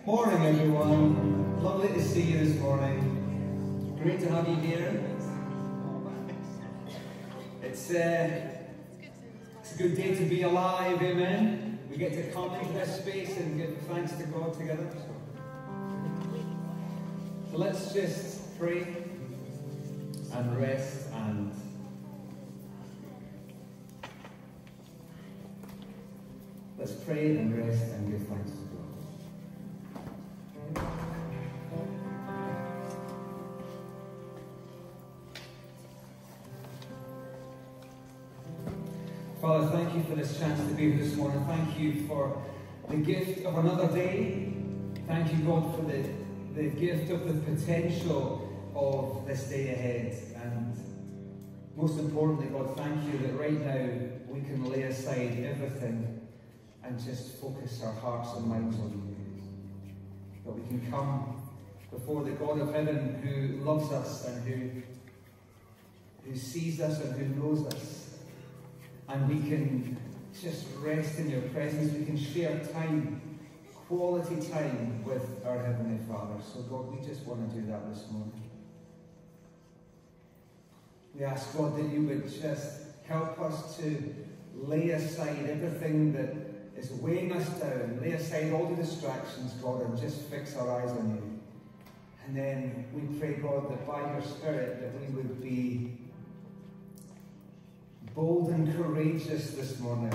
Morning, everyone. Lovely to see you this morning. Great to have you here. It's a good day to be alive, amen. We get to come into this space and give thanks to God together. So let's just pray and rest and let's pray and rest and give thanks to God. Father, thank you for this chance to be here this morning. Thank you for the gift of another day. Thank you, God, for the gift of the potential of this day ahead. And most importantly, God, thank you that right now we can lay aside everything and just focus our hearts and minds on you. That we can come before the God of heaven who loves us and who sees us and who knows us. And we can just rest in your presence. We can share time, quality time with our Heavenly Father. So God, we just want to do that this morning. We ask, God, that you would just help us to lay aside everything that is weighing us down. Lay aside all the distractions, God, and just fix our eyes on you. And then we pray, God, that by your Spirit that we would be bold and courageous this morning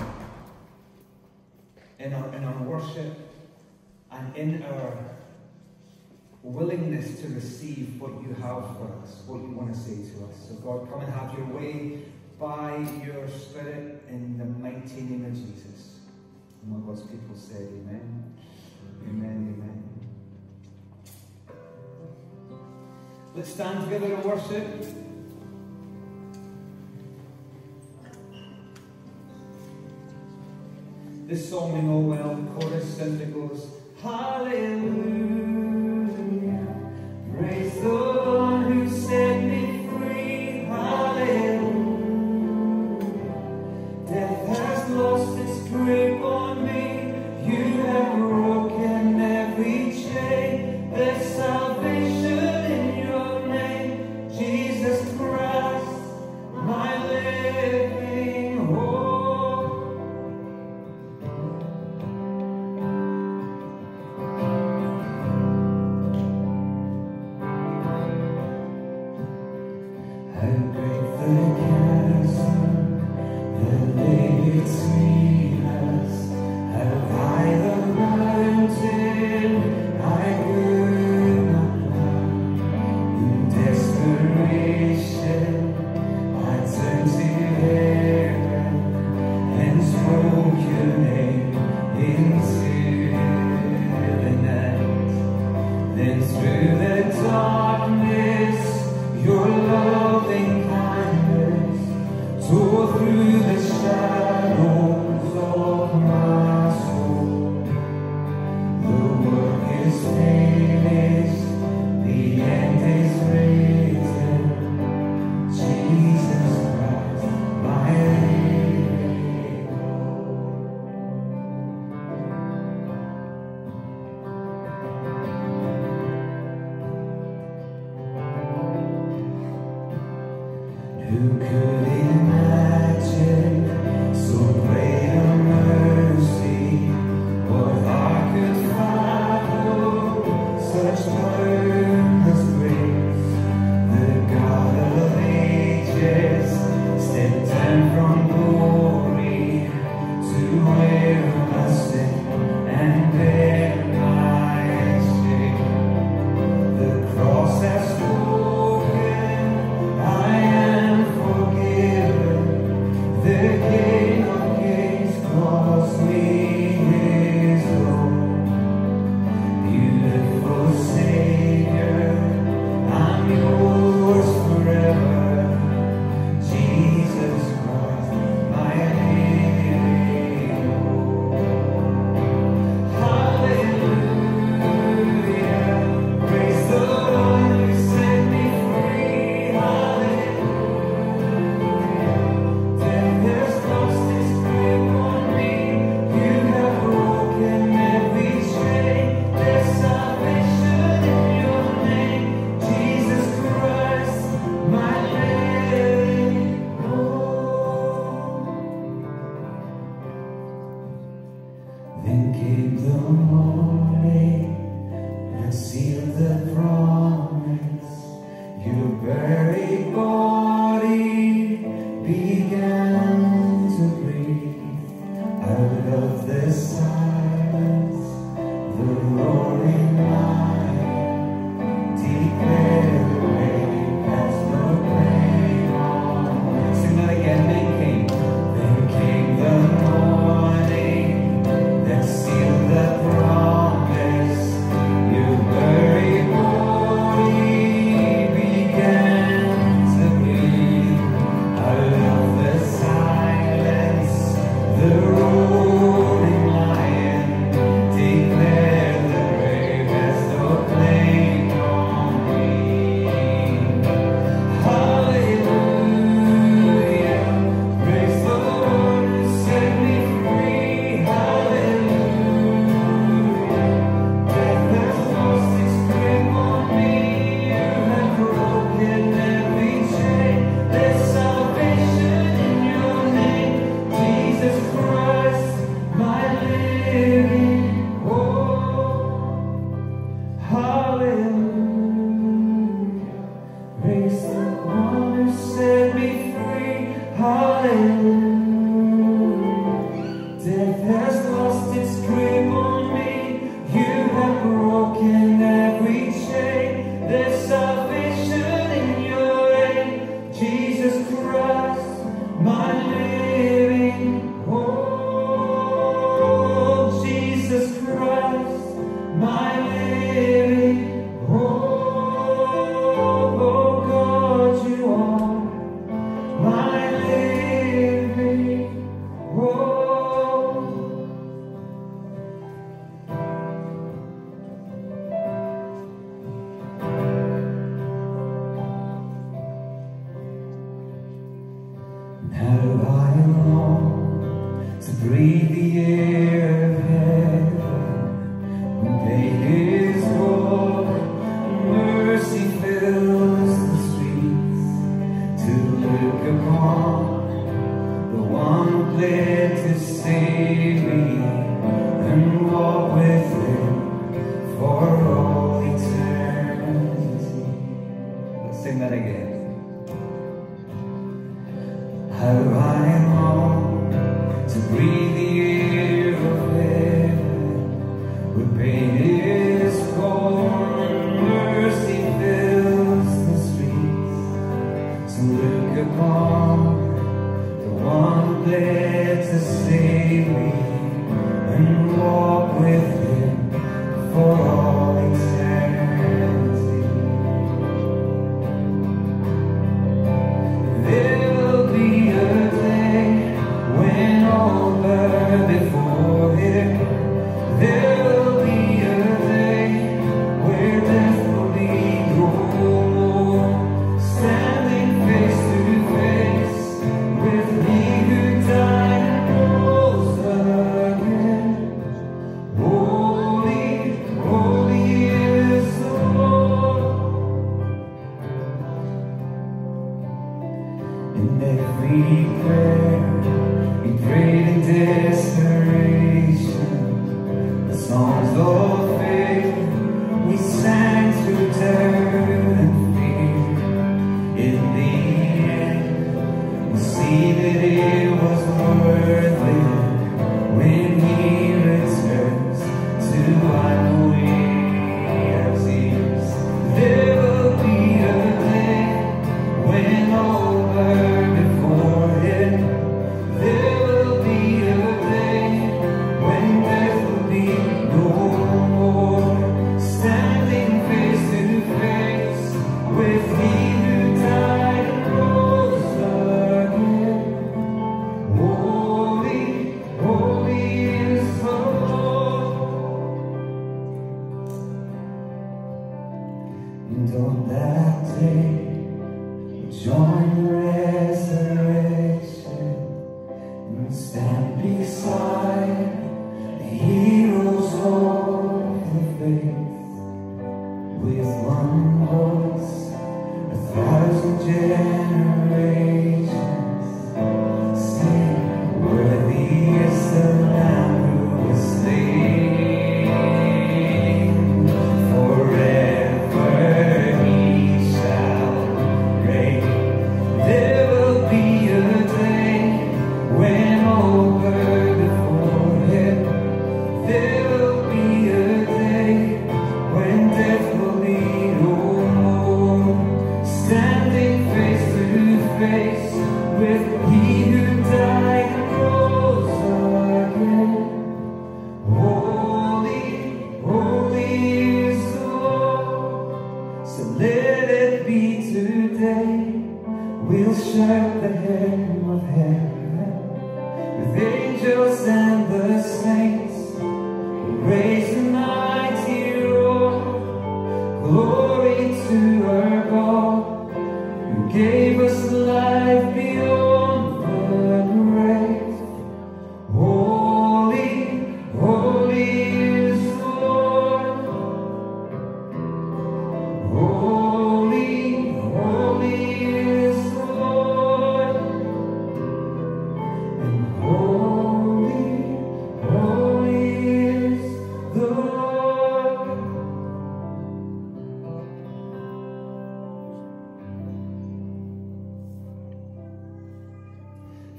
in our worship and in our willingness to receive what you have for us, what you want to say to us. So God, come and have your way by your Spirit in the mighty name of Jesus. And all God's people said amen, amen, amen. Let's stand together and worship. This song we know well, the chorus simply goes, Hallelujah, praise the one who set me free, hallelujah. Death has lost its grip on me, you have broken every chain, there's salvation in your name, Jesus Christ, my living hope. Forgiven.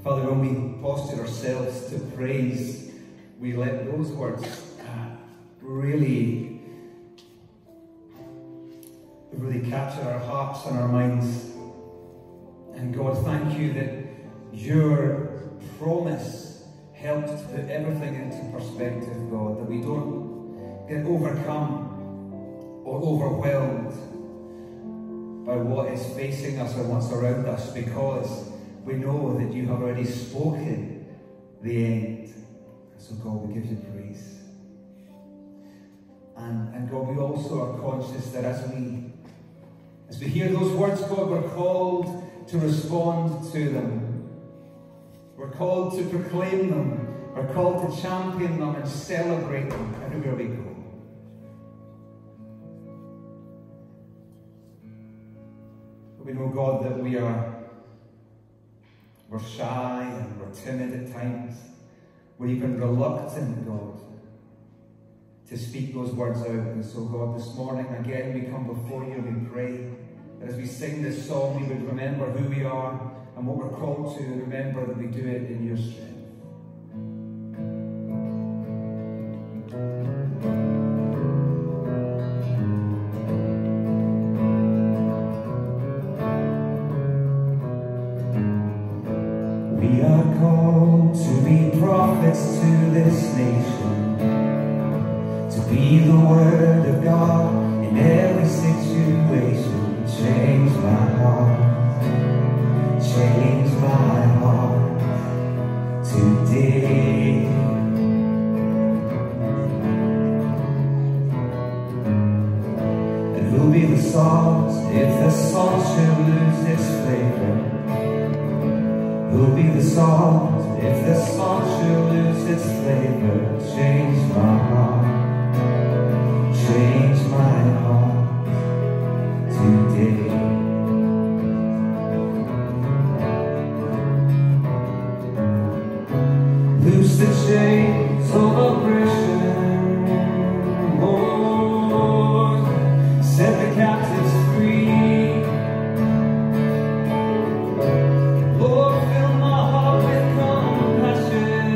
Father, when we posture ourselves to praise, we let those words really capture our hearts and our minds. And God, thank you that your promise helps to put everything into perspective, God, that we don't get overcome or overwhelmed by what is facing us or what's around us, because we know that you have already spoken the end. So God, we give you praise. And God, we also are conscious that as we hear those words, God, we're called to respond to them. We're called to proclaim them. We're called to champion them and celebrate them everywhere we go. But we know, God, that we're shy and we're timid at times. We're even reluctant, God, to speak those words out. And so, God, this morning, again, we come before you and we pray that as we sing this song, we would remember who we are and what we're called to, and remember that we do it in your strength. We are called to be prophets to this nation, to be the word of God in every situation. Change my heart today. And who'll be the songs if the song should lose its flavor? Who'll be the songs if the song should lose its flavor? Change my heart today. Loose the chains of oppression, Lord, set the captives free. Lord, fill my heart with compassion.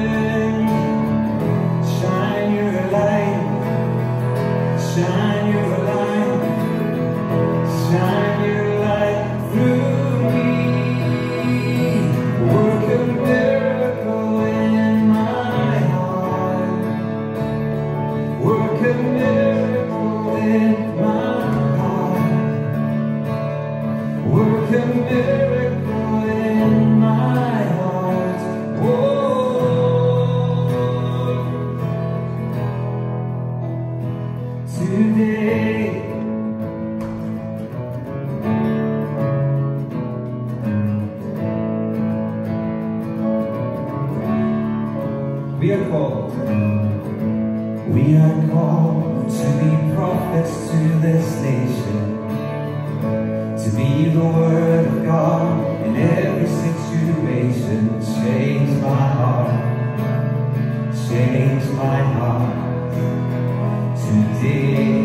Shine your light, shine your light, shine your light through me. Work a miracle in my heart. Work a miracle in my heart. Work a miracle in my heart. Oh, today. We are called to be prophets to this nation, to be the word of God in every situation. Change my heart today.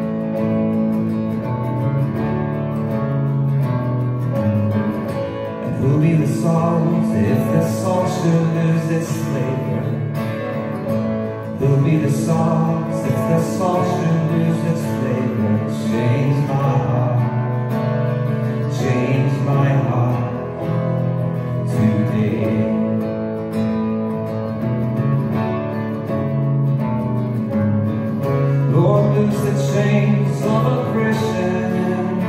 And who'll be the songs if the song should lose its flavor? Who'll be the songs if the song should lose its flavor? Change my heart today. Lord, loose the chains of oppression.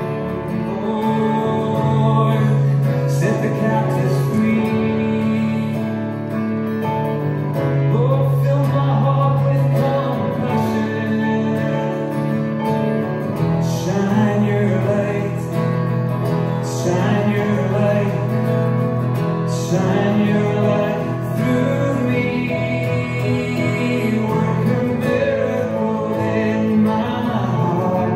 Lord, set the captives free. Lord, fill my heart with compassion. Shine your light, shine your light, shine your light through me. Work a miracle in my heart.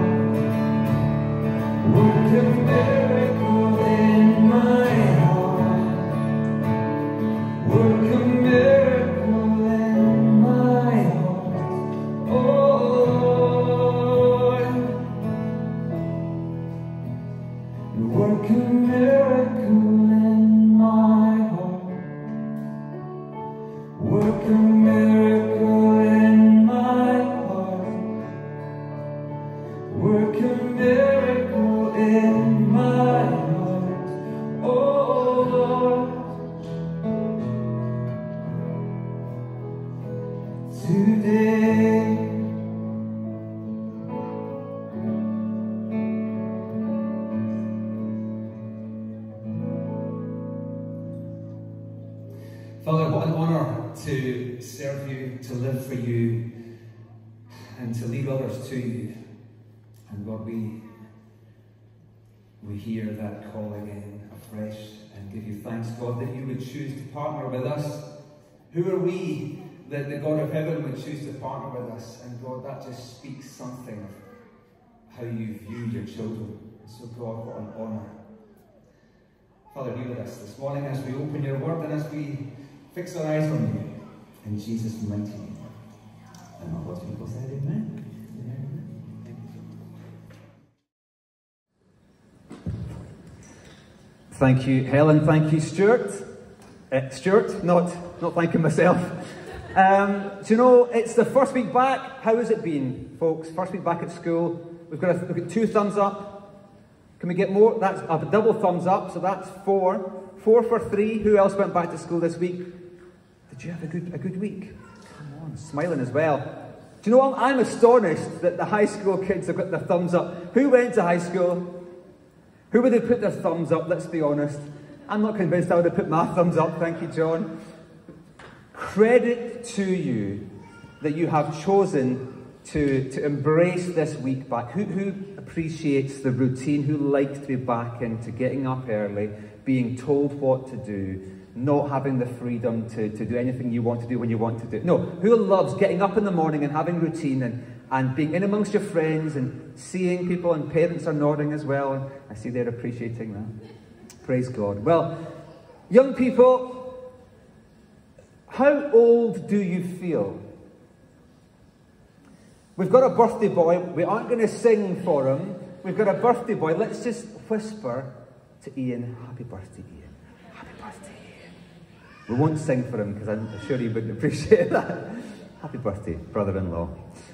Work a miracle in my heart. Work a miracle in my heart. Oh, work a miracle in my heart. Work a miracle in my heart, oh Lord. Today, Father, what an honour to serve you, to live for you, and to lead others to you. And Lord, we hear that call again afresh and give you thanks, God, that you would choose to partner with us. Who are we that the God of heaven would choose to partner with us? And God, that just speaks something of how you view your children. So God, what an honour. Father, be with us this morning as we open your word and as we fix our eyes on you. In Jesus' mighty name. And all God's people said, amen. Thank you, Helen. Thank you, Stuart. Stuart, not thanking myself. Do you know, it's the first week back. How has it been, folks? First week back at school. We've got 2 thumbs up. Can we get more? That's a double thumbs up, so that's 4. 4 for 3. Who else went back to school this week? Did you have a good week? Come on, smiling as well. Do you know what? I'm astonished that the high school kids have got their thumbs up. Who went to high school? Who would have put their thumbs up? Let's be honest. I'm not convinced I would have put my thumbs up. Thank you, John. Credit to you that you have chosen to embrace this week back. Who appreciates the routine? Who likes to be back into getting up early, being told what to do, not having the freedom to do anything you want to do when you want to do it? No, who loves getting up in the morning and having routine and being in amongst your friends and seeing people, and parents are nodding as well. And I see they're appreciating that. Praise God. Well, young people, how old do you feel? We've got a birthday boy. We aren't going to sing for him. We've got a birthday boy. Let's just whisper to Ian, happy birthday, Ian. Happy birthday, Ian. We won't sing for him because I'm sure he wouldn't appreciate that. Happy birthday, brother-in-law.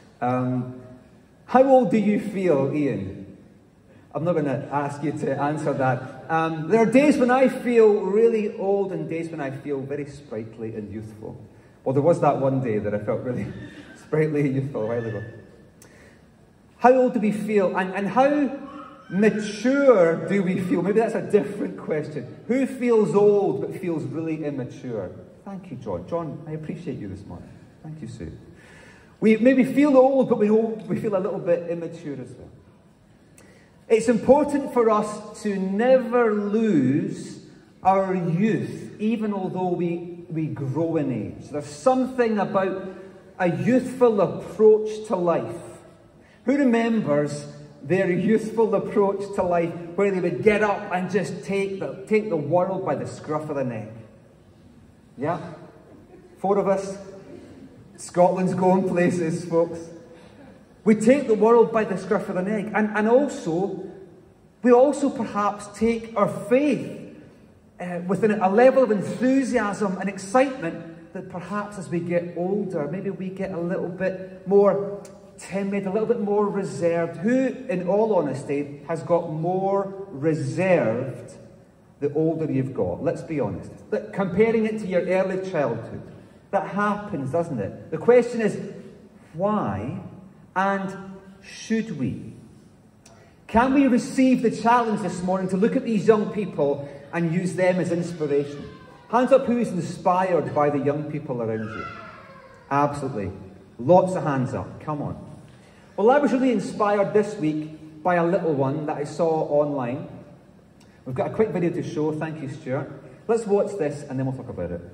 How old do you feel, Ian? I'm not going to ask you to answer that. There are days when I feel really old and days when I feel very sprightly and youthful. Well, there was that one day that I felt really sprightly and youthful a while ago. How old do we feel? And how mature do we feel? Maybe that's a different question. Who feels old but feels really immature? Thank you, John. John, I appreciate you this morning. Thank you, Sue. We maybe feel old, but we feel a little bit immature as well. It's important for us to never lose our youth, even although we grow in age. There's something about a youthful approach to life. Who remembers their youthful approach to life, where they would get up and just take the world by the scruff of the neck? Yeah? 4 of us. Scotland's going places, folks. We take the world by the scruff of the neck. And also, we also perhaps take our faith with a level of enthusiasm and excitement that perhaps as we get older, maybe we get a little bit more timid, a little bit more reserved. Who, in all honesty, has got more reserved the older you've got? Let's be honest. Comparing it to your early childhood. That happens, doesn't it? The question is, why? And should we? Can we receive the challenge this morning to look at these young people and use them as inspiration? Hands up who's inspired by the young people around you. Absolutely. Lots of hands up. Come on. Well, I was really inspired this week by a little one that I saw online. We've got a quick video to show. Thank you, Stuart. Let's watch this and then we'll talk about it.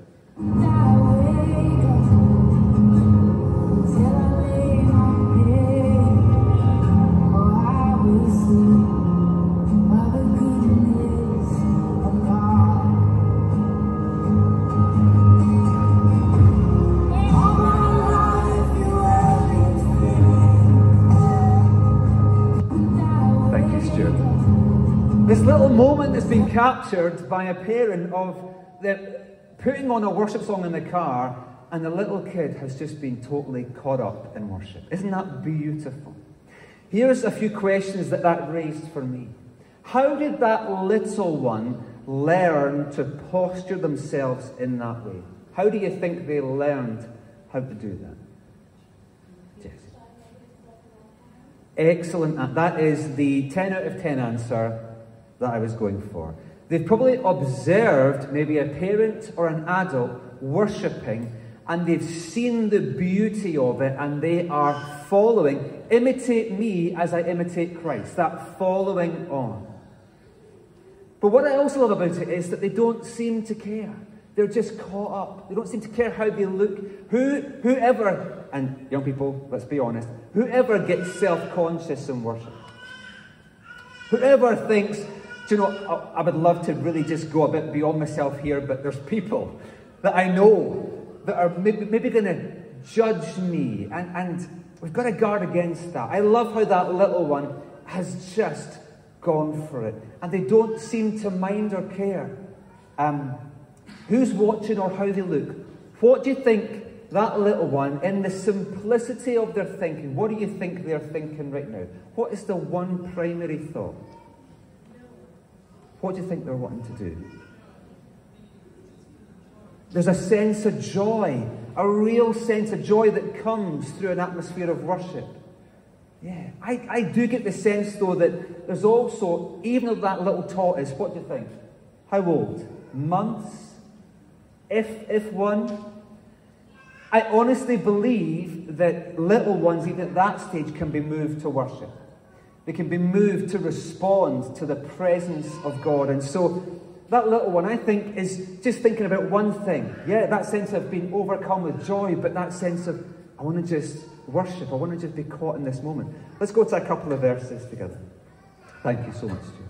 This little moment has been captured by a parent of putting on a worship song in the car, and the little kid has just been totally caught up in worship. Isn't that beautiful? Here's a few questions that raised for me. How did that little one learn to posture themselves in that way? How do you think they learned how to do that? Yes. Excellent. That is the 10 out of 10 answer that I was going for. They've probably observed maybe a parent or an adult worshipping, and they've seen the beauty of it, and they are following. Imitate me as I imitate Christ. That following on. But what I also love about it is that they don't seem to care. They're just caught up. They don't seem to care how they look. Whoever, and young people, let's be honest, whoever gets self-conscious in worship, whoever thinks, do you know, I would love to really just go a bit beyond myself here, but there's people that I know that are maybe going to judge me, and we've got to guard against that. I love how that little one has just gone for it, and they don't seem to mind or care who's watching or how they look. What do you think that little one, in the simplicity of their thinking, what do you think they're thinking right now? What is the one primary thought? What do you think they're wanting to do? There's a sense of joy, a real sense of joy that comes through an atmosphere of worship. Yeah, I do get the sense, though, that there's also, even of that little tortoise, what do you think? How old? Months? If one? I honestly believe that little ones, even at that stage, can be moved to worship. They can be moved to respond to the presence of God. And so that little one, I think, is just thinking about one thing. Yeah, that sense of being overcome with joy, but that sense of, I want to just worship. I want to just be caught in this moment. Let's go to a couple of verses together. Thank you so much, Stuart.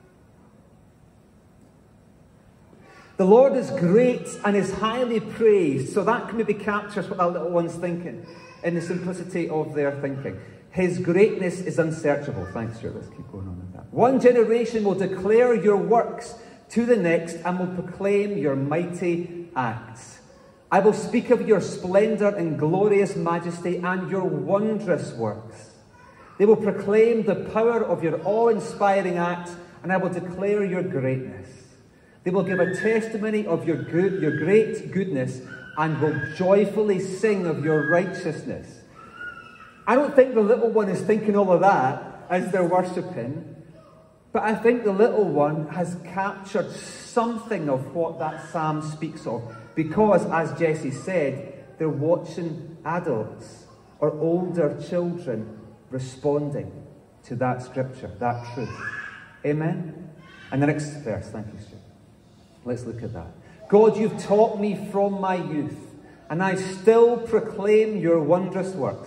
The Lord is great and is highly praised. So that maybe captures what that little one's thinking in the simplicity of their thinking. His greatness is unsearchable. Thanks, Stuart. Let's keep going on with that. One generation will declare your works to the next and will proclaim your mighty acts. I will speak of your splendor and glorious majesty and your wondrous works. They will proclaim the power of your awe-inspiring acts, and I will declare your greatness. They will give a testimony of your great goodness, and will joyfully sing of your righteousness. I don't think the little one is thinking all of that as they're worshipping, but I think the little one has captured something of what that psalm speaks of, because, as Jesse said, they're watching adults or older children responding to that scripture, that truth. Amen? And the next verse, thank you, Stuart. Let's look at that. God, you've taught me from my youth, and I still proclaim your wondrous works.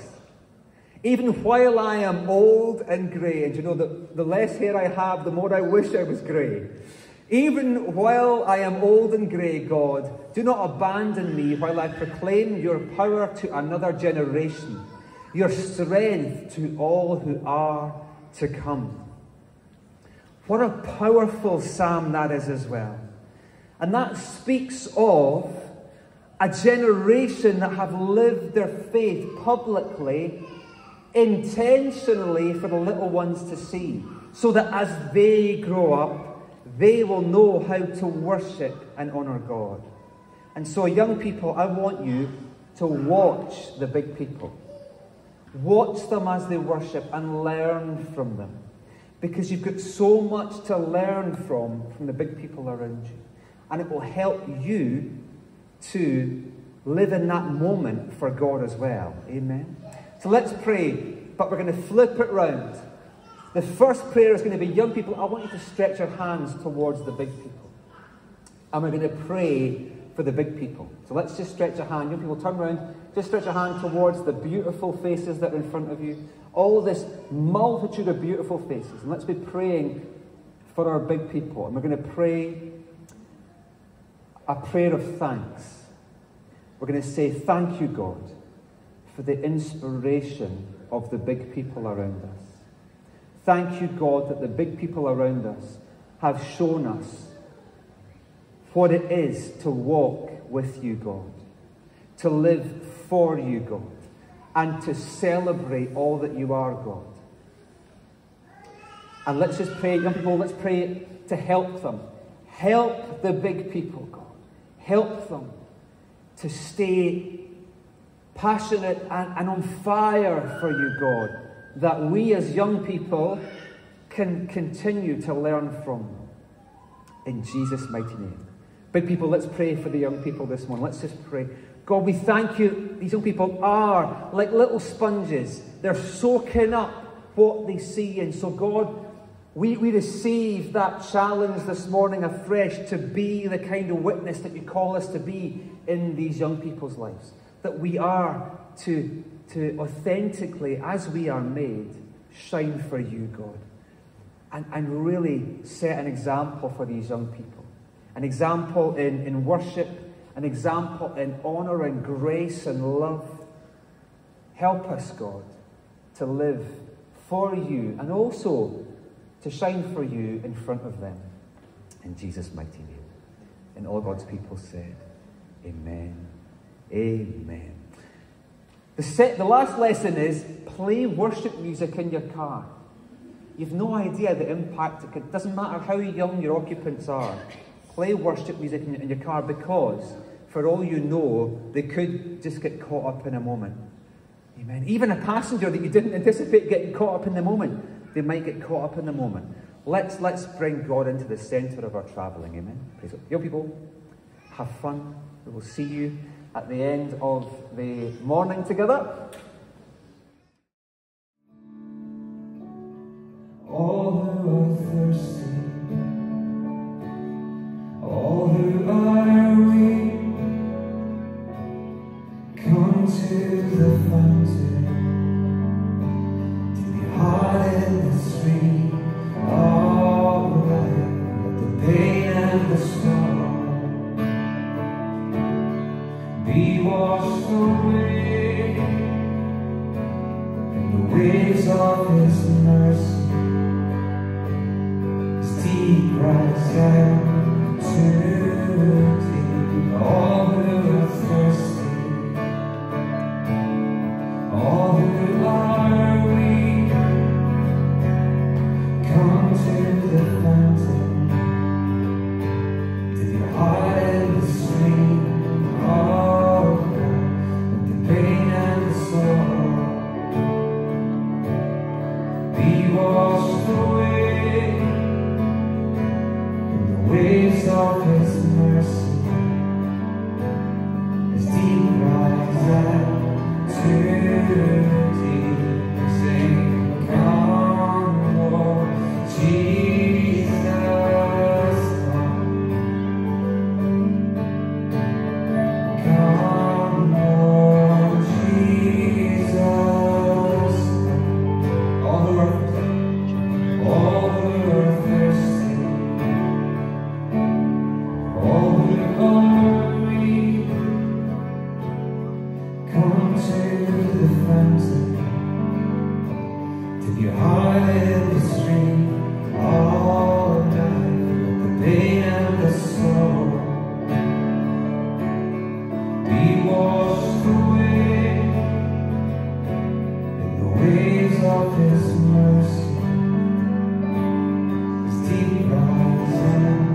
Even while I am old and grey, and you know that the less hair I have, the more I wish I was grey. Even while I am old and grey, God, do not abandon me while I proclaim your power to another generation, your strength to all who are to come. What a powerful psalm that is as well. And that speaks of a generation that have lived their faith publicly, intentionally for the little ones to see, so that as they grow up, they will know how to worship and honour God. And so, young people, I want you to watch the big people. Watch them as they worship and learn from them. Because you've got so much to learn from the big people around you. And it will help you to live in that moment for God as well. Amen? So let's pray, but we're going to flip it round. The first prayer is going to be, young people, I want you to stretch your hands towards the big people. And we're going to pray for the big people. So let's just stretch a hand. Young people, turn around. Just stretch a hand towards the beautiful faces that are in front of you. All this multitude of beautiful faces. And let's be praying for our big people. And we're going to pray a prayer of thanks. We're going to say, thank you, God, for the inspiration of the big people around us. Thank you, God, that the big people around us have shown us what it is to walk with you, God, to live for you, God, and to celebrate all that you are, God. And let's just pray, young people, let's pray to help them. Help the big people, God. Help them to stay passionate and on fire for you, God, that we as young people can continue to learn from. In Jesus' mighty name. Big people, let's pray for the young people this morning. Let's just pray. God, we thank you. These young people are like little sponges. They're soaking up what they see. And so, God, we receive that challenge this morning afresh to be the kind of witness that you call us to be in these young people's lives. That we are to authentically, as we are made, shine for you, God. And really set an example for these young people. An example in worship, an example in honour and grace and love. Help us, God, to live for you and also to shine for you in front of them. In Jesus' mighty name. And all God's people said, amen. Amen. The last lesson is play worship music in your car. You've no idea the impact it could. Doesn't matter how young your occupants are. Play worship music in your car, because for all you know, they could just get caught up in a moment. Amen. Even a passenger that you didn't anticipate getting caught up in the moment, they might get caught up in the moment. Let's bring God into the centre of our travelling. Amen. Praise God. Young people, have fun. We will see you at the end of the morning together. All who are thirsty, all who are weak, come to the fountain, to be hot in the stream. All right, let the pain and the storm be washed away in the waves of His mercy. Deep rise down to deep. All who are thirsty, all who are weak, come to the fountain, to the heart and the stream. Oh, let the pain and the sorrow be washed away. Waves of His mercy, as deep rise out to deep. Sing, come, Lord Jesus, come, Lord Jesus. All who are thirsty, all who are weak, come to the fountain, to your heart in the stream. All night, the pain and the sorrow be washed away in the waves of His mercy. As deep rising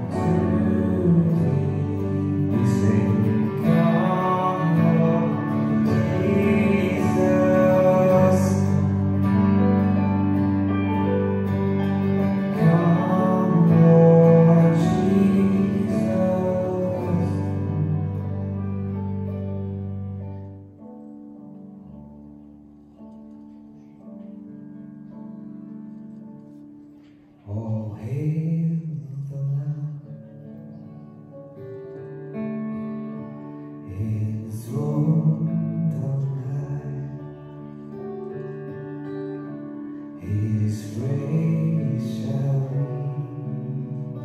all hail the Lamb, enthroned on high. His praise shall reign.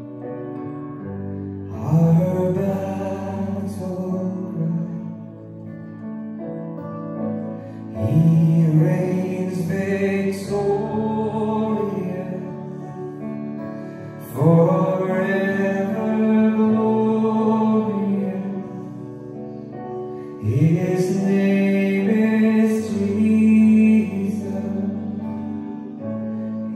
Our battle cry. He reigns victorious. Forever glorious, His name is Jesus.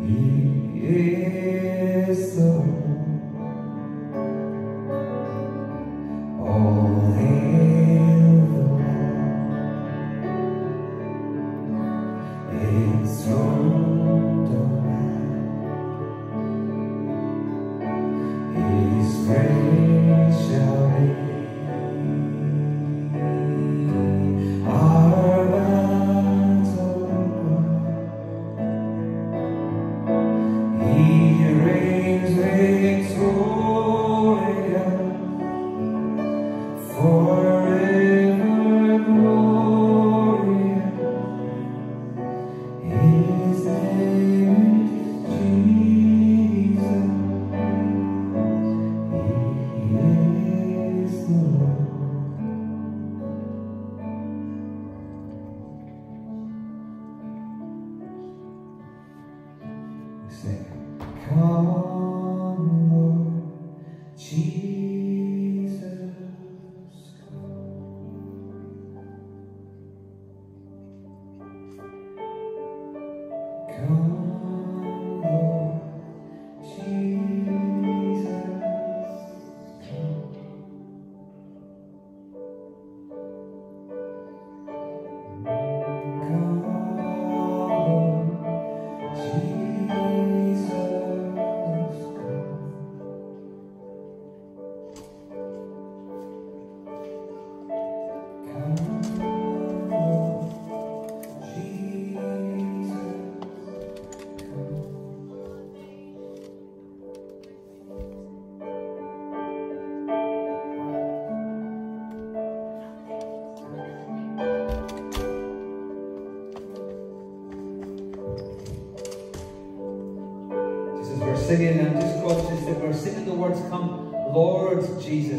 Singing, I'm just conscious that we're singing the words, "Come, Lord Jesus,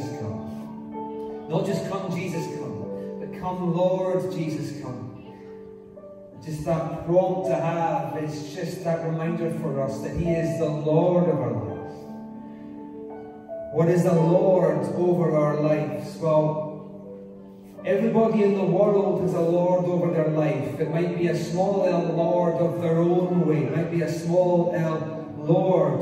come." Not just "Come, Jesus, come," but "Come, Lord Jesus, come." Just that prompt to have is just that reminder for us that He is the Lord of our lives. What is the Lord over our lives? Well, everybody in the world has a Lord over their life. It might be a small L Lord of their own way. It might be a small L Lord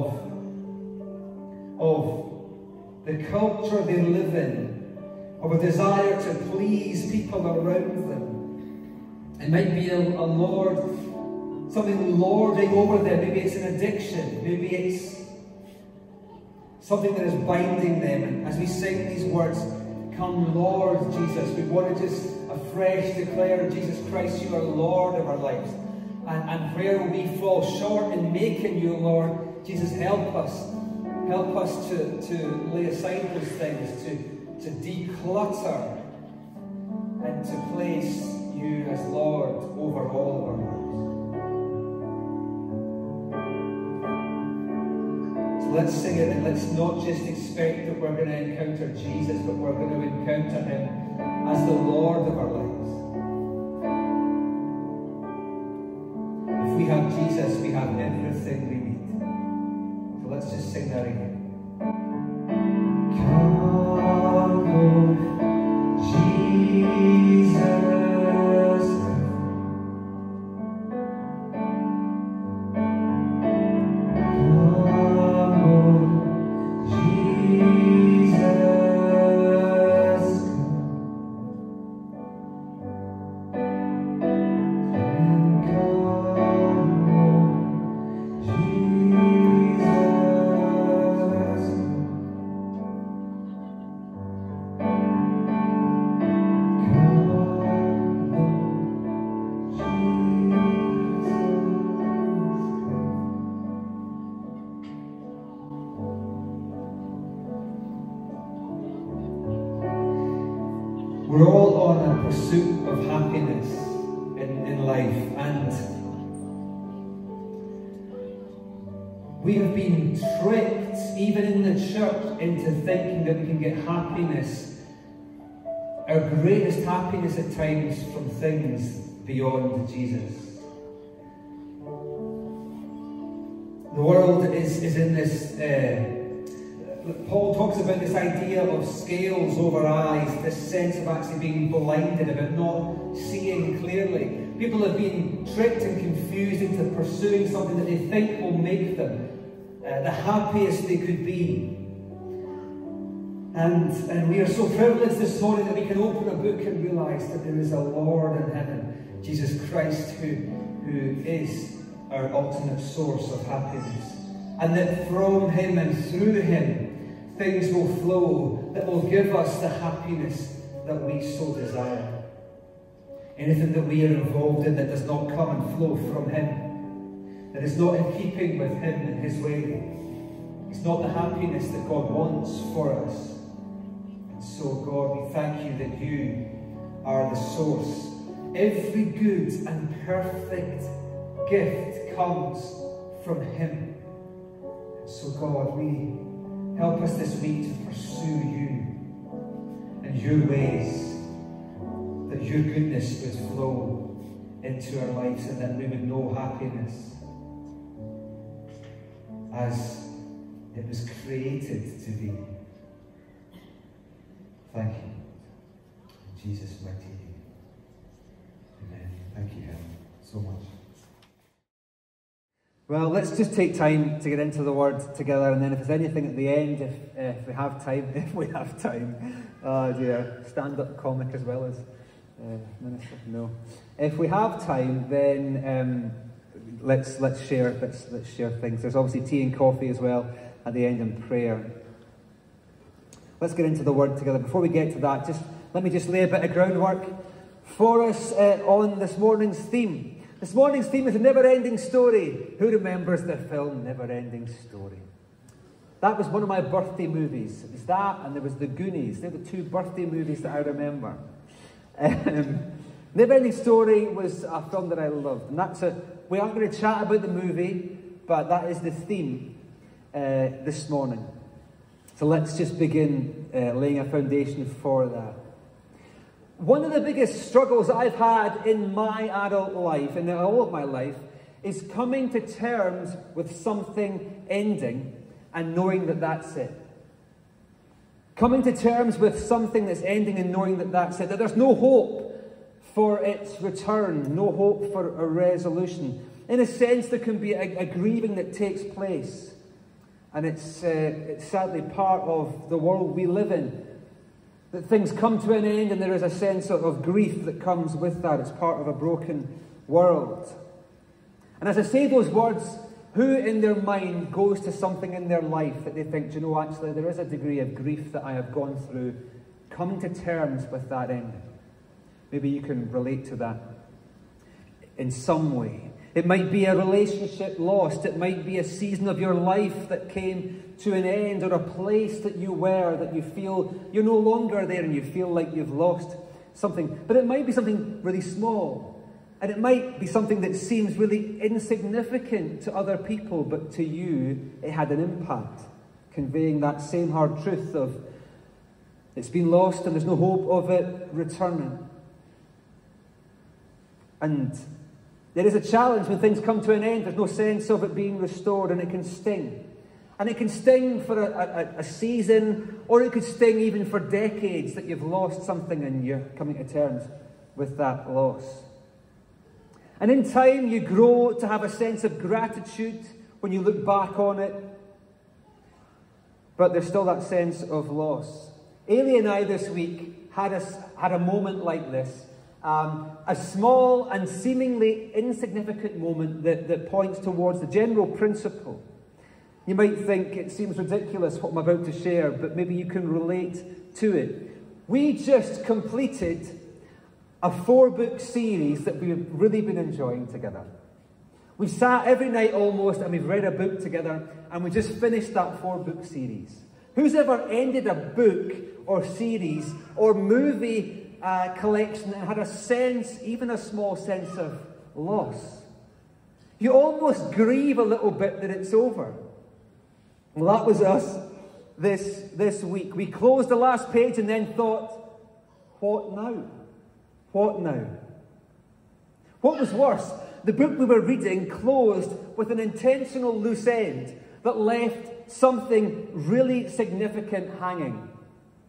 of the culture they live in, of a desire to please people around them. It might be a Lord, something lording over them. Maybe it's an addiction. Maybe it's something that is binding them. And as we sing these words, "Come, Lord Jesus," we want to just afresh declare, Jesus Christ, You are Lord of our lives. And where we fall short in making You Lord, Jesus, help us. Help us to lay aside those things, to declutter, and to place You as Lord over all of our lives. So let's sing it, and let's not just expect that we're going to encounter Jesus, but we're going to encounter Him as the Lord of our lives. If we have Jesus, we have everything we need. So let's just sing that again. Come, Lord Jesus. We're all on a pursuit of happiness in life, and we have been tricked, even in the church, into thinking that we can get happiness, our greatest happiness at times, from things beyond Jesus. The world is in this Paul talks about this idea of scales over eyes, this sense of actually being blinded, about not seeing clearly. People have been tricked and confused into pursuing something that they think will make them the happiest they could be. And we are so privileged this morning that we can open a book and realise that there is a Lord in heaven, Jesus Christ, who is our ultimate source of happiness. And that from Him and through Him, things will flow that will give us the happiness that we so desire. Anything that we are involved in that does not come and flow from Him, that is not in keeping with Him and His way, it's not the happiness that God wants for us. And so, God, we thank you that you are the source. Every good and perfect gift comes from Him. And so, God, we help us this week to pursue you and your ways, that your goodness would flow into our lives and that we would know happiness as it was created to be. Thank you. In Jesus' mighty name. Amen. Thank you, Helen, so much. Well, let's just take time to get into the Word together, and then if there's anything at the end, if we have time, oh dear, stand-up comic as well as minister, no. If we have time, then let's share things. There's obviously tea and coffee as well at the end and prayer. Let's get into the Word together. Before we get to that, let me lay a bit of groundwork for us on this morning's theme. This morning's theme is a never-ending story. Who remembers the film Never-Ending Story? That was one of my birthday movies. It was that, and there was The Goonies. They're the two birthday movies that I remember. Never-Ending Story was a film that I loved, and we aren't going to chat about the movie, but that is the theme this morning. So let's just begin laying a foundation for that. One of the biggest struggles I've had in my adult life, in all of my life, is coming to terms with something ending and knowing that that's it. Coming to terms with something that's ending and knowing that that's it. That there's no hope for its return, no hope for a resolution. In a sense, there can be a grieving that takes place. And it's sadly part of the world we live in. That things come to an end and there is a sense of grief that comes with that. It's part of a broken world. And as I say those words, who in their mind goes to something in their life that they think, actually there is a degree of grief that I have gone through, coming to terms with that ending? Maybe you can relate to that in some way. It might be a relationship lost. It might be a season of your life that came to an end, or a place that you were that you feel you're no longer there and you feel like you've lost something. But it might be something really small. And it might be something that seems really insignificant to other people, but to you it had an impact, conveying that same hard truth of it's been lost and there's no hope of it returning. And there is a challenge when things come to an end. There's no sense of it being restored, and it can sting. And it can sting for a season, or it could sting even for decades that you've lost something and you're coming to terms with that loss. And in time, you grow to have a sense of gratitude when you look back on it. But there's still that sense of loss. Ailey and I this week had a moment like this. A small and seemingly insignificant moment that points towards the general principle. You might think it seems ridiculous what I'm about to share, but maybe you can relate to it. We just completed a 4-book series that we've really been enjoying together. We've sat every night almost and we've read a book together, and we just finished that 4-book series. Who's ever ended a book or series or movie collection and had a sense, even a small sense of loss? You almost grieve a little bit that it's over. Well, that was us this week. We closed the last page and then thought, what now? What now? What was worse, the book we were reading closed with an intentional loose end that left something really significant hanging.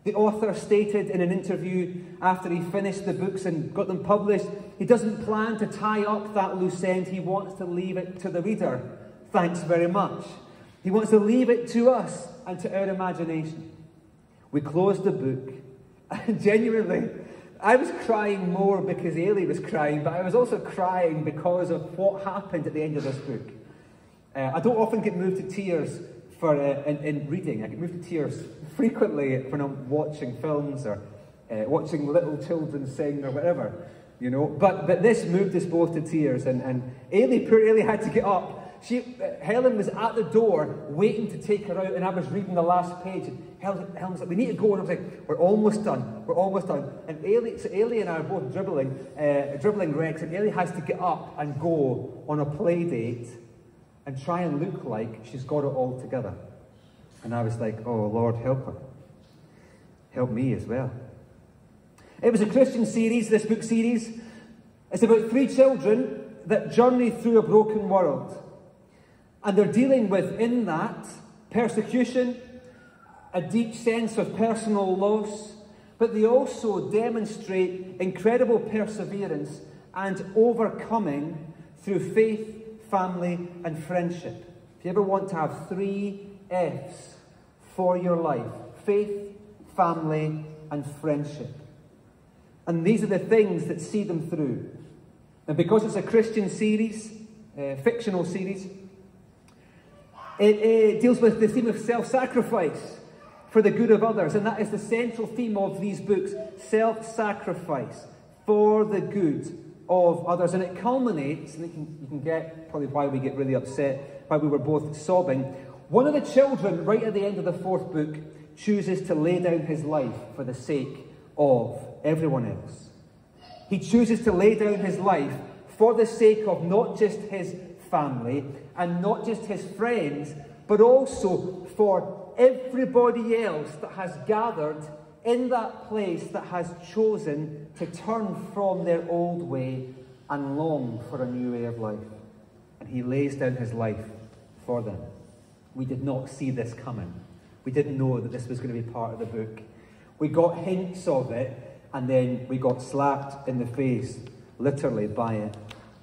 The author stated in an interview after he finished the books and got them published, he doesn't plan to tie up that loose end. He wants to leave it to the reader. Thanks very much. He wants to leave it to us and to our imagination. We closed the book, and genuinely, I was crying more because Ailey was crying, but I was also crying because of what happened at the end of this book. I don't often get moved to tears in reading. I get moved to tears frequently when I'm watching films or watching little children sing or whatever, you know. But this moved us both to tears, and Ailey, poor Ailey, had to get up. Helen was at the door waiting to take her out, and I was reading the last page. And Helen was like, "We need to go," and I was like, "We're almost done. We're almost done." And Ailey and I are both dribbling Rex, and Ailey has to get up and go on a play date and try and look like she's got it all together. And I was like, "Oh Lord, help her. Help me as well." It was a Christian series, this book series. It's about 3 children that journey through a broken world. And they're dealing with, in that, persecution, a deep sense of personal loss, but they also demonstrate incredible perseverance and overcoming through faith, family, and friendship. If you ever want to have 3 F's for your life: faith, family, and friendship. And these are the things that see them through. And because it's a Christian series, fictional series, it deals with the theme of self-sacrifice for the good of others. And that is the central theme of these books: self-sacrifice for the good of others. And it culminates, and you can get probably why we get really upset, why we were both sobbing. One of the children, right at the end of the 4th book, chooses to lay down his life for the sake of everyone else. He chooses to lay down his life for the sake of not just his family and not just his friends, but also for everybody else that has gathered in that place, that has chosen to turn from their old way and long for a new way of life. And he lays down his life for them. We did not see this coming. We didn't know that this was going to be part of the book. We got hints of it, and then we got slapped in the face, literally, by it.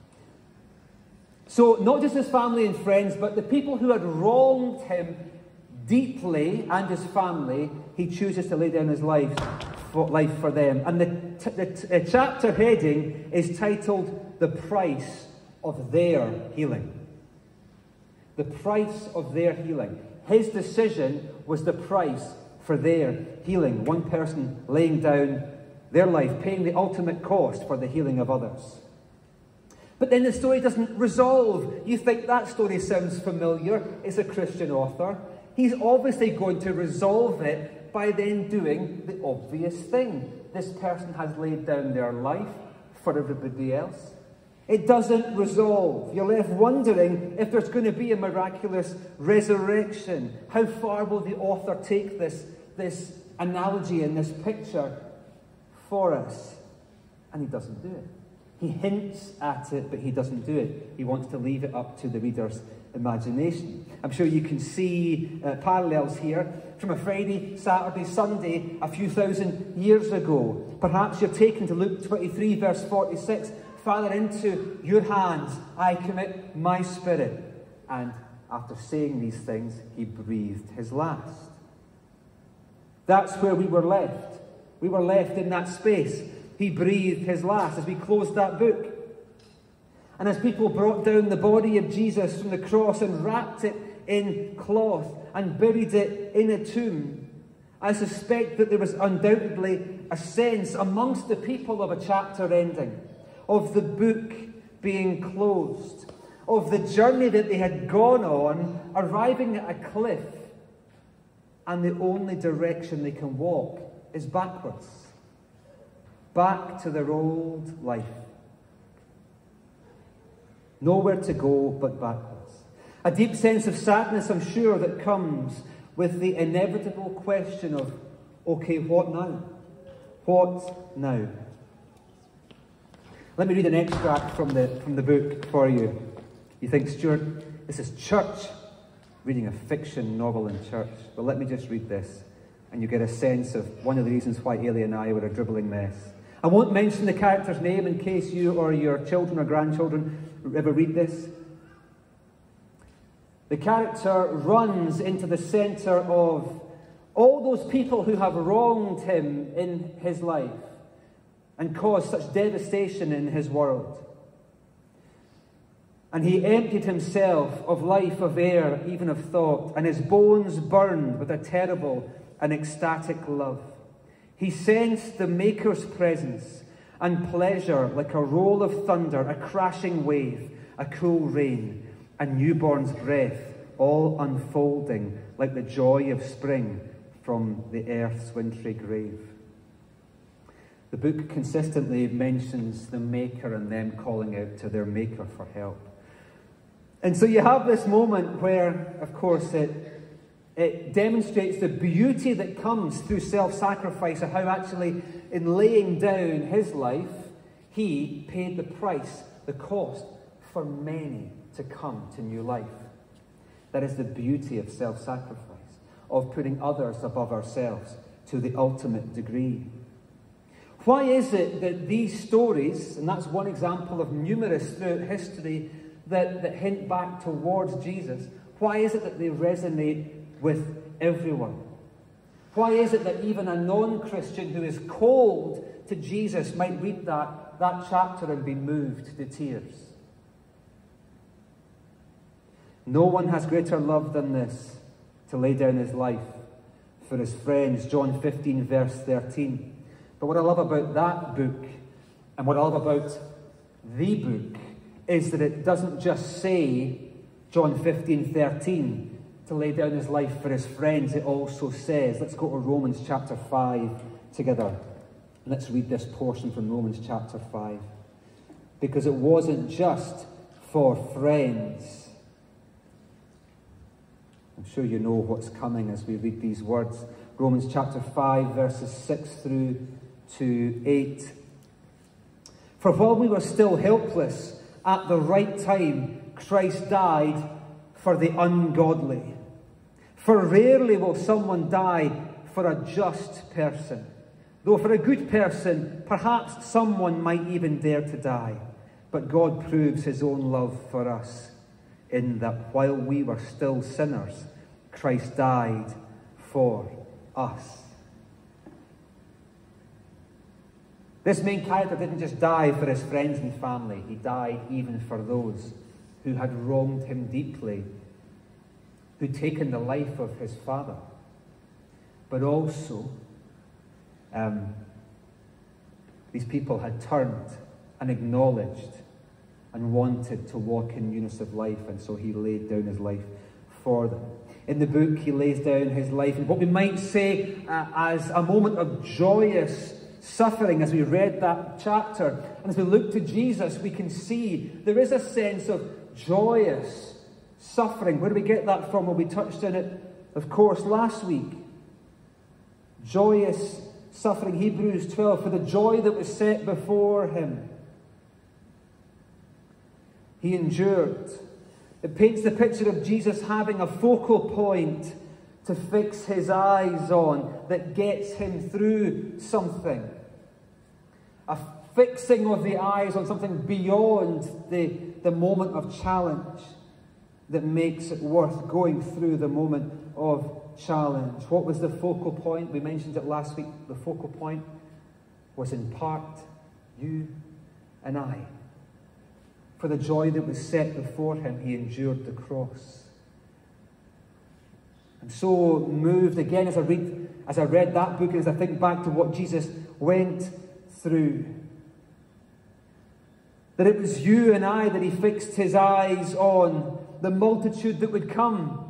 So, not just his family and friends, but the people who had wronged him deeply, and his family, he chooses to lay down his life for them. And the chapter heading is titled "The Price of Their Healing." The price of their healing. His decision was the price for their healing. One person laying down their life, paying the ultimate cost for the healing of others. But then the story doesn't resolve. You think that story sounds familiar. It's a Christian author. He's obviously going to resolve it by then doing the obvious thing. This person has laid down their life for everybody else. It doesn't resolve. You're left wondering if there's going to be a miraculous resurrection. How far will the author take this analogy and this picture for us? And he doesn't do it. He hints at it, but he doesn't do it. He wants to leave it up to the reader's imagination. I'm sure you can see parallels here from a Friday, Saturday, Sunday a few thousand years ago. Perhaps you're taken to Luke 23, verse 46. "Father, into your hands I commit my spirit." And after saying these things, he breathed his last. That's where we were left. We were left in that space. He breathed his last as we closed that book. And as people brought down the body of Jesus from the cross and wrapped it in cloth and buried it in a tomb, I suspect that there was undoubtedly a sense amongst the people of a chapter ending, of the book being closed, of the journey that they had gone on, arriving at a cliff, and the only direction they can walk is backwards, back to their old life. Nowhere to go but backwards. A deep sense of sadness, I'm sure, that comes with the inevitable question of, okay, what now? What now? Let me read an extract from the book for you. You think, Stuart, this is church, reading a fiction novel in church. Well, let me just read this, and you get a sense of one of the reasons why Ailey and I were a dribbling mess. I won't mention the character's name in case you or your children or grandchildren ever read this. The character runs into the centre of all those people who have wronged him in his life and caused such devastation in his world. And he emptied himself of life, of air, even of thought, and his bones burned with a terrible and ecstatic love. He sensed the Maker's presence and pleasure like a roll of thunder, a crashing wave, a cool rain, a newborn's breath, all unfolding like the joy of spring from the earth's wintry grave. The book consistently mentions the Maker and them calling out to their Maker for help. And so you have this moment where, of course, it demonstrates the beauty that comes through self-sacrifice, and how actually in laying down his life, he paid the price, the cost for many to come to new life. That is the beauty of self-sacrifice, of putting others above ourselves to the ultimate degree. Why is it that these stories, and that's one example of numerous throughout history that hint back towards Jesus, why is it that they resonate with everyone? Why is it that even a non-Christian who is cold to Jesus might read that chapter and be moved to tears? No one has greater love than this, to lay down his life for his friends, John 15 verse 13. But what I love about that book, and what I love about the book, is that it doesn't just say, John 15:13, to lay down his life for his friends. It also says, let's go to Romans chapter 5 together. Let's read this portion from Romans chapter 5. Because it wasn't just for friends. I'm sure you know what's coming as we read these words. Romans chapter 5, verses 6 through to 8. For while we were still helpless, at the right time, Christ died for the ungodly. For rarely will someone die for a just person, though for a good person, perhaps someone might even dare to die. But God proves his own love for us, in that while we were still sinners, Christ died for us. This main character didn't just die for his friends and family. He died even for those who had wronged him deeply, who'd taken the life of his father. But also, these people had turned and acknowledged and wanted to walk in newness of life, and so he laid down his life for them. In the book, he lays down his life in what we might say as a moment of joyous suffering. As we read that chapter, and as we look to Jesus, we can see there is a sense of joyous suffering. Where do we get that from? Well, we touched on it, of course, last week. Joyous suffering, Hebrews 12, for the joy that was set before him, he endured. It paints the picture of Jesus having a focal point to fix his eyes on that gets him through something. A fixing of the eyes on something beyond the moment of challenge that makes it worth going through the moment of challenge. What was the focal point? We mentioned it last week. The focal point was in part you and I. For the joy that was set before him, he endured the cross. I'm so moved again as I read that book, and as I think back to what Jesus went through, that it was you and I that he fixed his eyes on, the multitude that would come.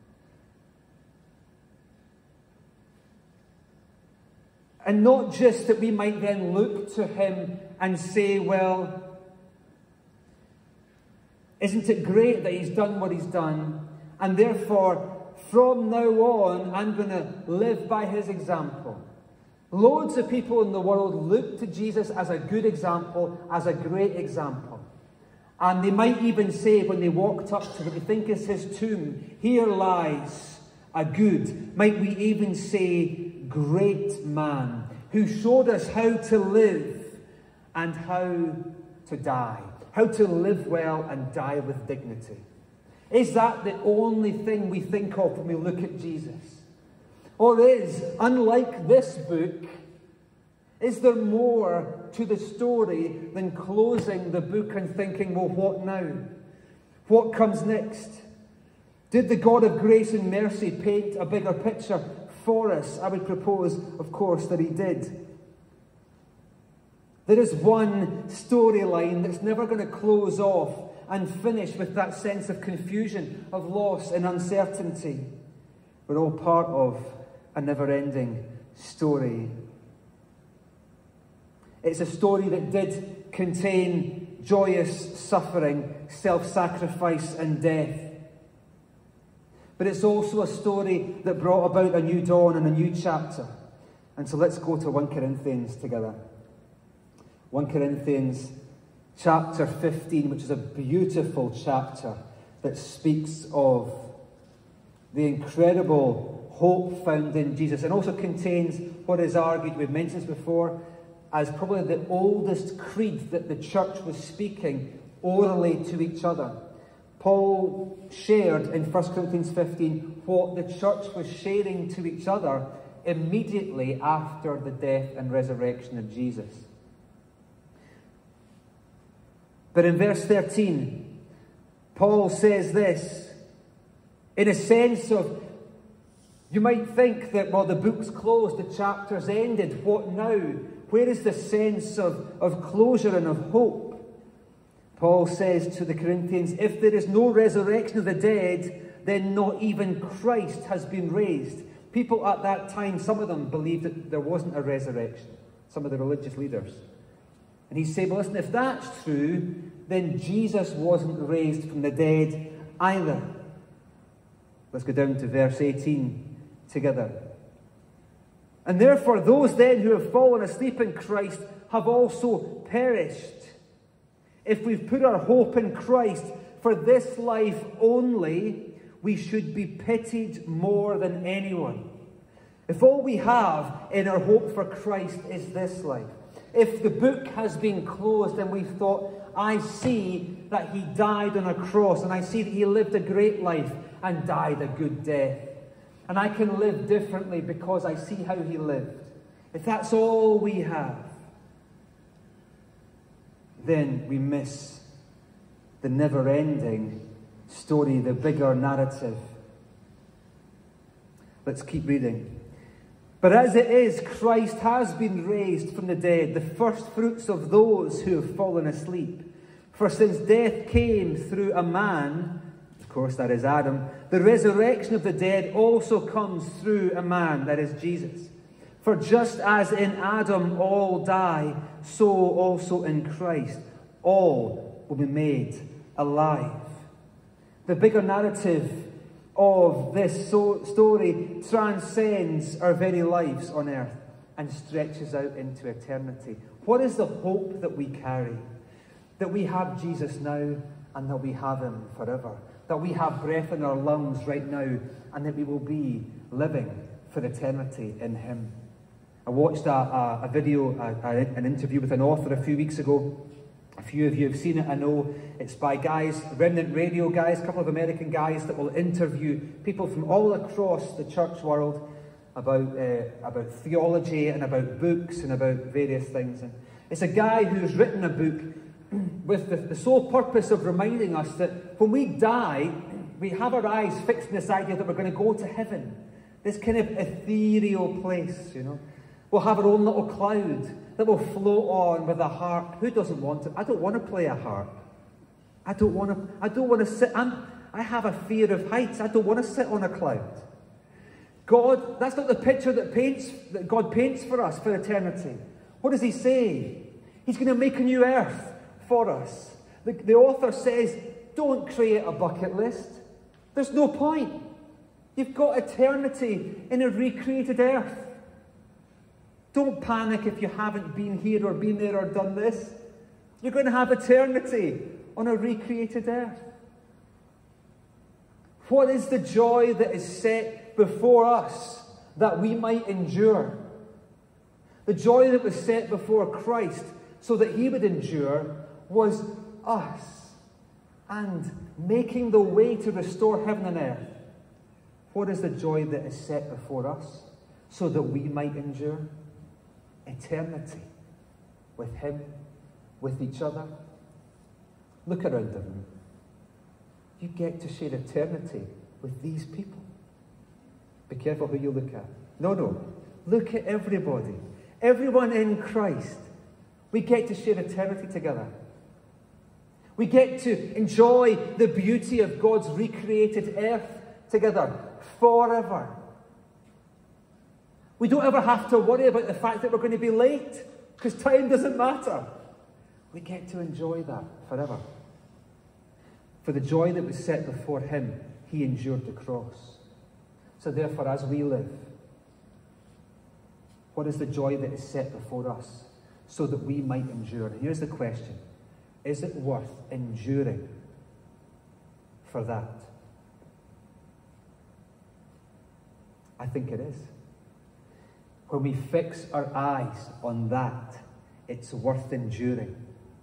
And not just that we might then look to him and say, well, isn't it great that he's done what he's done, and therefore from now on I'm going to live by his example. Loads of people in the world look to Jesus as a good example, as a great example. And they might even say, when they walked up to what they think is his tomb, here lies a good, might we even say, great man who showed us how to live and how to die, how to live well and die with dignity. Is that the only thing we think of when we look at Jesus? Or is, unlike this book, is there more to the story than closing the book and thinking, well, what now? What comes next? Did the God of grace and mercy paint a bigger picture for us? I would propose, of course, that he did. There is one storyline that's never going to close off and finish with that sense of confusion, of loss and uncertainty. We're all part of a never-ending story. It's a story that did contain joyous suffering, self-sacrifice and death. But it's also a story that brought about a new dawn and a new chapter. And so let's go to 1 Corinthians together. 1 Corinthians chapter 15, which is a beautiful chapter that speaks of the incredible hope found in Jesus, and also contains what is argued, we've mentioned this before, as probably the oldest creed that the church was speaking orally to each other. Paul shared in 1 Corinthians 15 what the church was sharing to each other immediately after the death and resurrection of Jesus. But in verse 13, Paul says this, in a sense of, you might think that, well, the book's closed, the chapter's ended, what now? Where is the sense of closure and of hope? Paul says to the Corinthians, if there is no resurrection of the dead, then not even Christ has been raised. People at that time, some of them believed that there wasn't a resurrection, some of the religious leaders. And he said, well, listen, if that's true, then Jesus wasn't raised from the dead either. Let's go down to verse 18 together. And therefore, those then who have fallen asleep in Christ have also perished. If we've put our hope in Christ for this life only, we should be pitied more than anyone. If all we have in our hope for Christ is this life, if the book has been closed and we've thought, I see that he died on a cross and I see that he lived a great life and died a good death, and I can live differently because I see how he lived. If that's all we have, then we miss the never-ending story, the bigger narrative. Let's keep reading. But as it is, Christ has been raised from the dead, the first fruits of those who have fallen asleep. For since death came through a man, of course that is Adam, the resurrection of the dead also comes through a man, that is Jesus. For just as in Adam all die, so also in Christ all will be made alive. The bigger narrative of this story transcends our very lives on earth and stretches out into eternity. What is the hope that we carry? That we have Jesus now and that we have him forever. That we have breath in our lungs right now and that we will be living for eternity in him. I watched a video, an interview with an author a few weeks ago. A few of you have seen it, I know. It's by guys, Remnant Radio guys, a couple of American guys that will interview people from all across the church world about theology and about books and about various things. And it's a guy who's written a book with the sole purpose of reminding us that when we die, we have our eyes fixed on this idea that we're going to go to heaven. This kind of ethereal place, you know. We'll have our own little cloud that will float on with a harp. Who doesn't want to? I don't want to play a harp. I don't want to sit. I have a fear of heights. I don't want to sit on a cloud. God, that's not the picture that God paints for us for eternity. What does he say? He's going to make a new earth for us. The author says, don't create a bucket list. There's no point. You've got eternity in a recreated earth. Don't panic if you haven't been here or been there or done this. You're going to have eternity on a recreated earth. What is the joy that is set before us that we might endure. The joy that was set before Christ so that he would endure was us and making the way to restore heaven and earth. What is the joy that is set before us so that we might endure? Eternity with him, with each other. Look around the room. You get to share eternity with these people. Be careful who you look at. No. Look at everybody. Everyone in Christ. We get to share eternity together. We get to enjoy the beauty of God's recreated earth together forever. We don't ever have to worry about the fact that we're going to be late, because time doesn't matter. We get to enjoy that forever. For the joy that was set before him, he endured the cross. So therefore, as we live, what is the joy that is set before us so that we might endure? And here's the question. Is it worth enduring for that? I think it is. When we fix our eyes on that, it's worth enduring.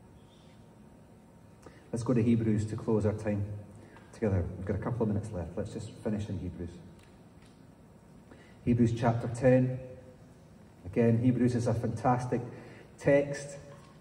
Let's go to Hebrews to close our time together. We've got a couple of minutes left. Let's just finish in Hebrews. Hebrews chapter 10. Again, Hebrews is a fantastic text.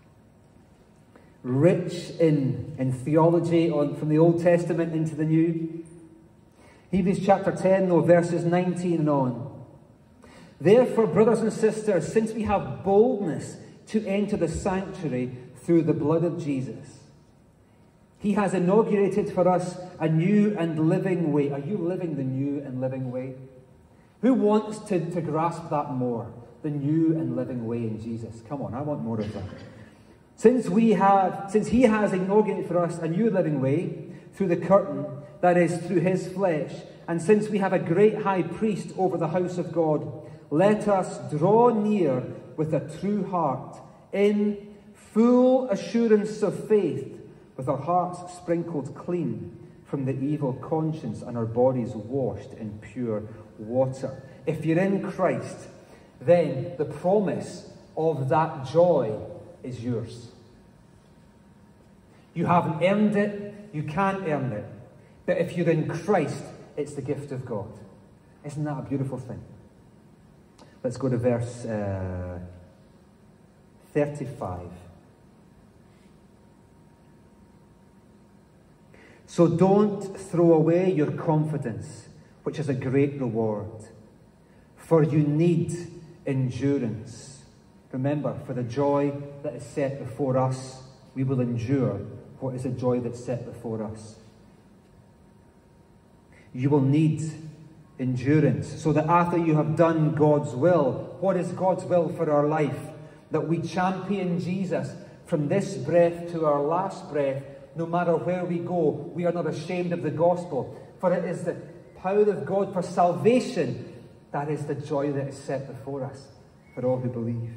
Rich in theology from the Old Testament into the New. Hebrews chapter 10, though, verses 19 and on. Therefore, brothers and sisters, since we have boldness to enter the sanctuary through the blood of Jesus, he has inaugurated for us a new and living way. Are you living the new and living way? Who wants to grasp that more? The new and living way in Jesus. Come on, I want more of that. Since he has inaugurated for us a new living way through the curtain, that is, through his flesh, and since we have a great high priest over the house of God, let us draw near with a true heart, in full assurance of faith, with our hearts sprinkled clean from the evil conscience and our bodies washed in pure water. If you're in Christ, then the promise of that joy is yours. You haven't earned it, you can't earn it. But if you're in Christ, it's the gift of God. Isn't that a beautiful thing? Let's go to verse 35. So don't throw away your confidence, which is a great reward, for you need endurance. Remember, for the joy that is set before us, we will endure what is the joy that's set before us. You will need endurance, so that after you have done God's will, what is God's will for our life? That we champion Jesus from this breath to our last breath, no matter where we go. We are not ashamed of the gospel, for it is the power of God for salvation. That is the joy that is set before us for all who believe.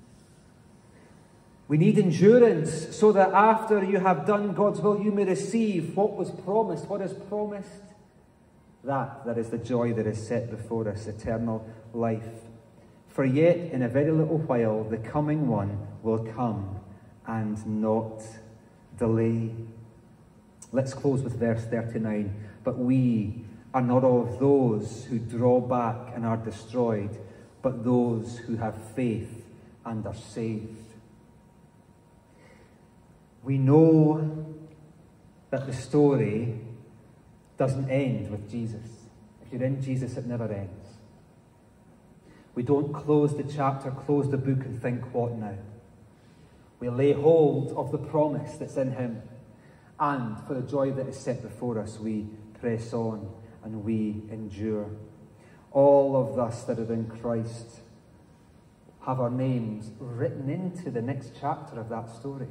We need endurance so that after you have done God's will, you may receive what was promised. What is promised? That is the joy that is set before us, eternal life. For yet in a very little while the coming one will come and not delay. Let's close with verse 39. But we are not of those who draw back and are destroyed, but those who have faith and are saved. We know that the story doesn't end with Jesus. If you're in Jesus, it never ends. We don't close the chapter, close the book and think, what now? We lay hold of the promise that's in him. And for the joy that is set before us, we press on and we endure. All of us that are in Christ have our names written into the next chapter of that story.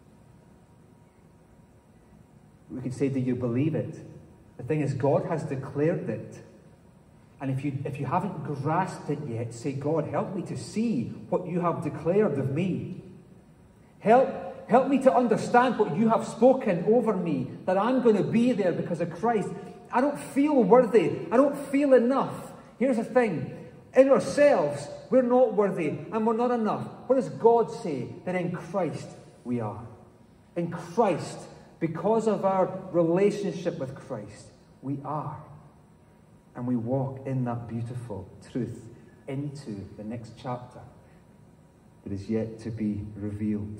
We could say, do you believe it? The thing is, God has declared it. And if you haven't grasped it yet, say, God, help me to see what you have declared of me. Help me to understand what you have spoken over me, that I'm going to be there because of Christ. I don't feel worthy. I don't feel enough. Here's the thing. In ourselves, we're not worthy and we're not enough. What does God say? That in Christ we are. In Christ, because of our relationship with Christ, we are. And we walk in that beautiful truth into the next chapter that is yet to be revealed.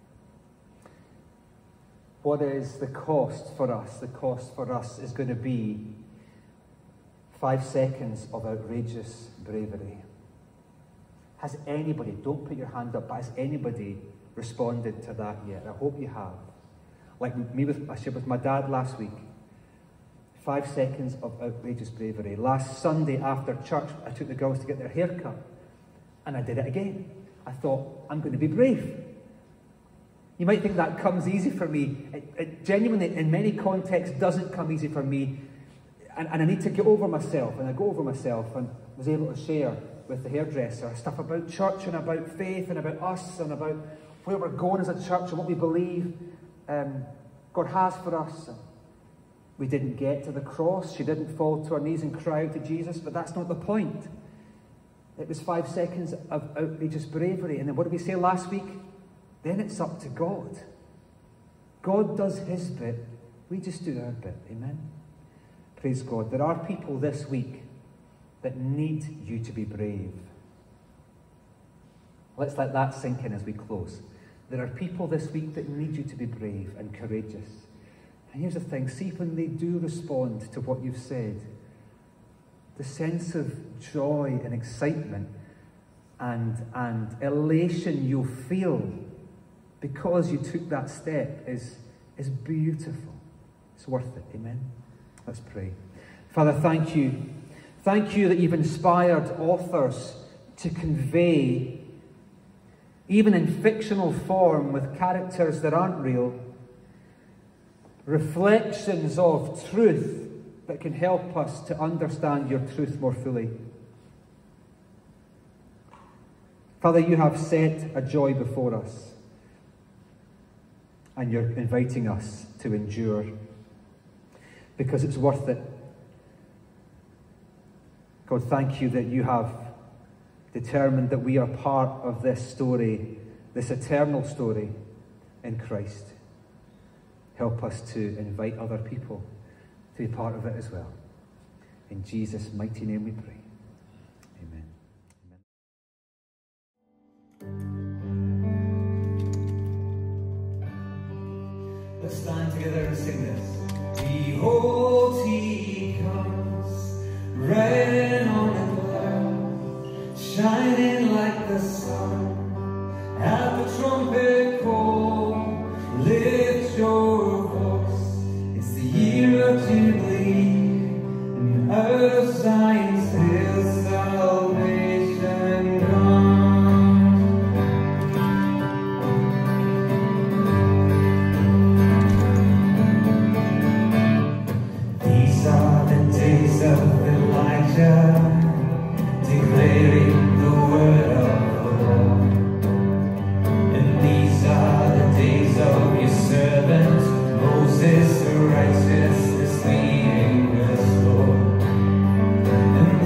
What is the cost for us? The cost for us is going to be 5 seconds of outrageous bravery. Has anybody, don't put your hand up, but has anybody responded to that yet? I hope you have. Like me, I shared with my dad last week. 5 seconds of outrageous bravery. Last Sunday after church, I took the girls to get their hair cut. And I did it again. I thought, I'm going to be brave. You might think that comes easy for me. It genuinely, in many contexts, doesn't come easy for me. And I need to get over myself. And I go over myself and was able to share with the hairdresser stuff about church and about faith and about us and about where we're going as a church and what we believe God has for us. We didn't get to the cross. She didn't fall to her knees and cry out to Jesus, but that's not the point. It was 5 seconds of outrageous bravery. And then what did we say last week? Then it's up to God. God does his bit. We just do our bit. Amen? Praise God. There are people this week that need you to be brave. Let's let that sink in as we close. There are people this week that need you to be brave and courageous. And here's the thing. See, when they do respond to what you've said, the sense of joy and excitement and elation you'll feel because you took that step is beautiful. It's worth it. Amen? Let's pray. Father, thank you. Thank you that you've inspired authors to convey, even in fictional form with characters that aren't real, reflections of truth that can help us to understand your truth more fully. Father, you have set a joy before us, and you're inviting us to endure because it's worth it. God, thank you that you have determined that we are part of this story, this eternal story in Christ. Help us to invite other people to be part of it as well. In Jesus' mighty name we pray. Amen. Let's stand together and sing this. Behold, he comes, riding on a cloud, shining like the sun. At the trumpet call, lift your voice. It's the year of Jubilee, and out of Zion's hills salvation comes. These are the days of Elijah, declaring the word of the Lord. And these are the days of your servant Moses, the righteous, leading us, Lord. And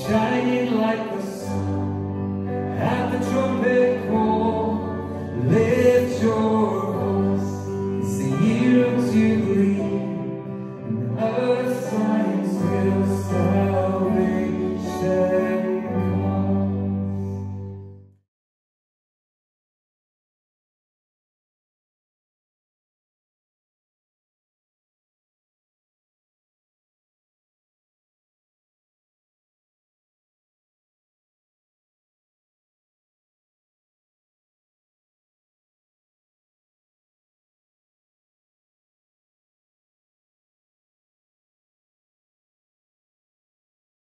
shining like the sun at the trumpet call. Let